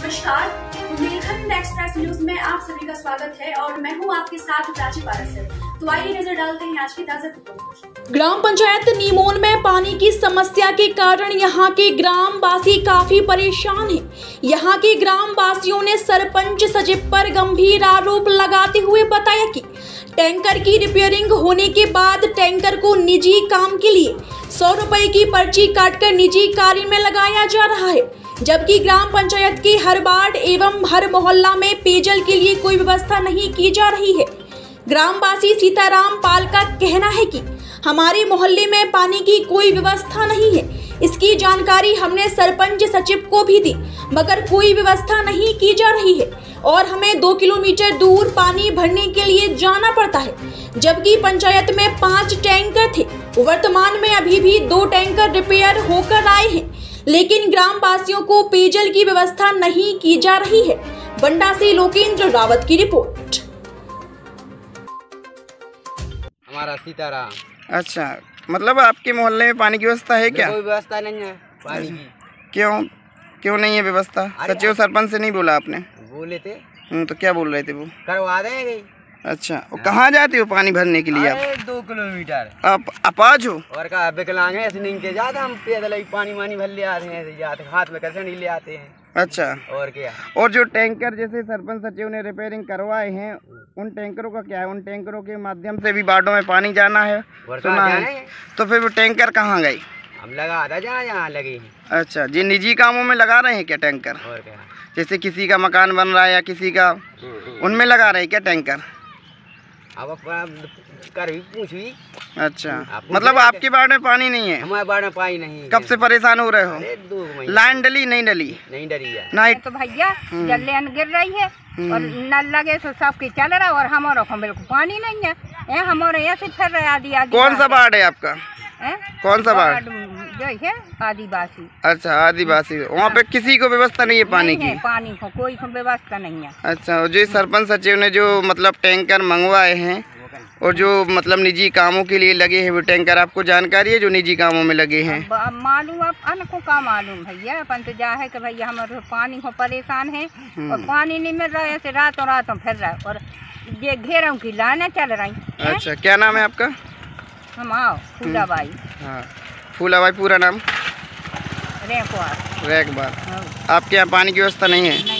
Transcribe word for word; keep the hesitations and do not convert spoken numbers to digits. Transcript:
नमस्कार, Bundelkhand express news में आप सभी का स्वागत है और मैं हूं आपके साथ प्राची पारस। तो आइए नजर डालते हैं आज की ताजा खबरों। ग्राम पंचायत नीमोन में पानी की समस्या के कारण यहां के ग्रामवासी काफी परेशान हैं। यहां के ग्रामवासियों ने सरपंच सचिव पर गंभीर आरोप लगाते हुए बताया कि टैंकर की रिपेयरिंग होने के बाद टैंकर को निजी काम के लिए सौ रुपए की पर्ची काटकर निजी कार्य में लगाया जा रहा है, जबकि ग्राम पंचायत के हर वार्ड एवं हर मोहल्ला में पेयजल के लिए कोई व्यवस्था नहीं की जा रही है। ग्रामवासी सीताराम पाल का कहना है कि हमारे मोहल्ले में पानी की कोई व्यवस्था नहीं है। इसकी जानकारी हमने सरपंच सचिव को भी दी, मगर कोई व्यवस्था नहीं की जा रही है और हमें दो किलोमीटर दूर पानी भरने के लिए जाना पड़ता है, जबकि पंचायत में पाँच टैंकर थे। वर्तमान में अभी भी दो टैंकर रिपेयर होकर आए हैं, लेकिन ग्रामवासियों को पेयजल की व्यवस्था नहीं की जा रही है। बंडा से लोकेंद्र रावत की रिपोर्ट। हमारा सीताराम। अच्छा, मतलब आपके मोहल्ले में पानी की व्यवस्था है क्या? कोई व्यवस्था नहीं है पानी की। क्यों क्यों नहीं है व्यवस्था? सचिव सरपंच से नहीं बोला आपने? बोले थे। तो क्या बोल रहे थे वो? करवा देंगे। अच्छा, और कहाँ जाते हो पानी भरने के लिए? आप दो किलोमीटर आप अपाज हो और का विकलांग है, ऐसे नहीं के जाते हम पैदल ही पानी वानी भर ले आते हैं, जाते हाथ में कसनी ले आते हैं। अच्छा, और क्या? और जो टैंकर जैसे सरपंच सचिव ने रिपेयरिंग करवाए हैं, उन टैंकरों का क्या है? उन टैंकरों के माध्यम से भी वार्डों में पानी जाना है, सुना है। तो फिर वो टैंकर कहाँ गए? हम लगा था जहाँ जहाँ लगे हैं। अच्छा, जी निजी कामों में लगा रहे हैं क्या टैंकर? और क्या? जैसे किसी का मकान बन रहा है या किसी का, उनमें लगा रहे हैं क्या टैंकर? अब कर भी पूछ भी। अच्छा, मतलब आपके वार्ड में पानी नहीं है? हमारे वार्ड में पानी नहीं। कब से परेशान हो रहे हो? दो महीने। लाइन डली नहीं डली? नहीं डली है। नाइट तो भैया जल लाइन गिर रही है और नल लगे तो सबके चल रहा और हमारे को बिल्कुल पानी नहीं है। ए, हमारे यहाँ से फिर आदि आदि। कौन सा वार्ड है आपका? है? कौन सा वार्ड? जो है आदिवासी। अच्छा, आदिवासी। वहाँ पे किसी को व्यवस्था नहीं है पानी नहीं की? है, पानी को कोई को व्यवस्था नहीं है। अच्छा, जो सरपंच सचिव ने जो मतलब टैंकर मंगवाए हैं और जो मतलब निजी कामों के लिए लगे हैं, वो टैंकर आपको जानकारी है जो निजी कामों में लगे हैं? मालूम, अब अनको का मालूम भैया, अपन तो जा है कि भैया हमारे पानी को परेशान है और पानी नहीं मिल रहा है, ऐसे रातों रातों फिर रहा है और ये घेरों की लाइनें चल रही। अच्छा, क्या नाम है आपका? हम आओ फूलाबाई। हाँ, फूलाबाई। पूरा नाम? रेकबार। रेकबार। आपके यहाँ पानी की व्यवस्था नहीं है?